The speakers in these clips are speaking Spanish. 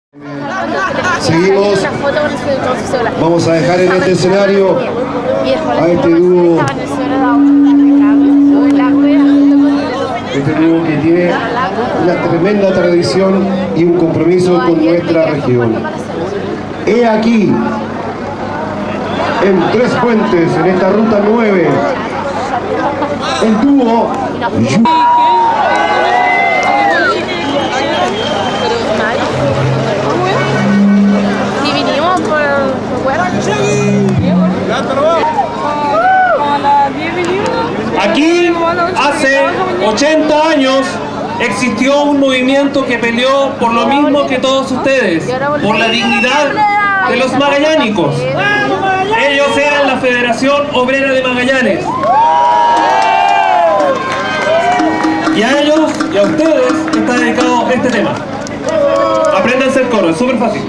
Seguimos. Vamos a dejar en este escenario a este dúo. Este dúo que tiene una tremenda tradición y un compromiso con nuestra región. He aquí, en Tres Puentes, en esta ruta 9, el dúo. Aquí, hace 80 años, existió un movimiento que peleó por lo mismo que todos ustedes, por la dignidad de los magallánicos. Ellos eran la Federación Obrera de Magallanes. Y a ellos y a ustedes está dedicado este tema. Apréndanse el coro, es súper fácil.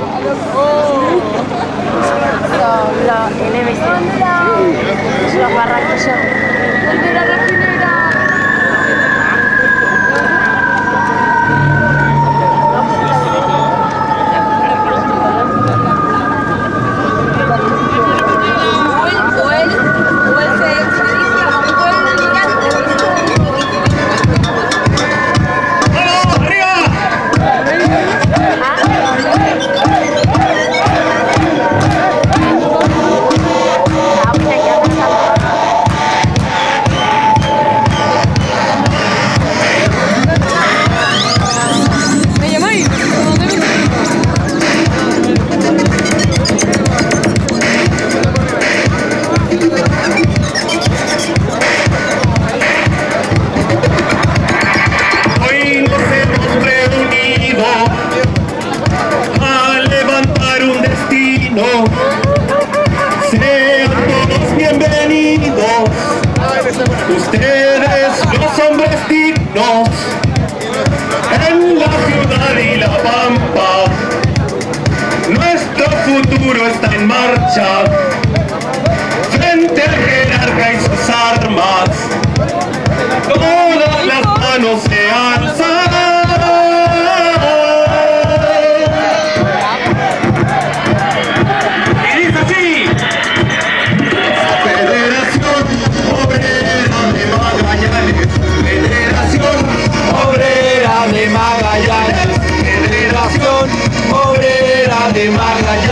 Sean todos bienvenidos, ustedes los hombres dignos, en la ciudad y la pampa, nuestro futuro está en marcha, frente al jerarca y sus armas, todas las manos se alzan. Obrera de Magallanes,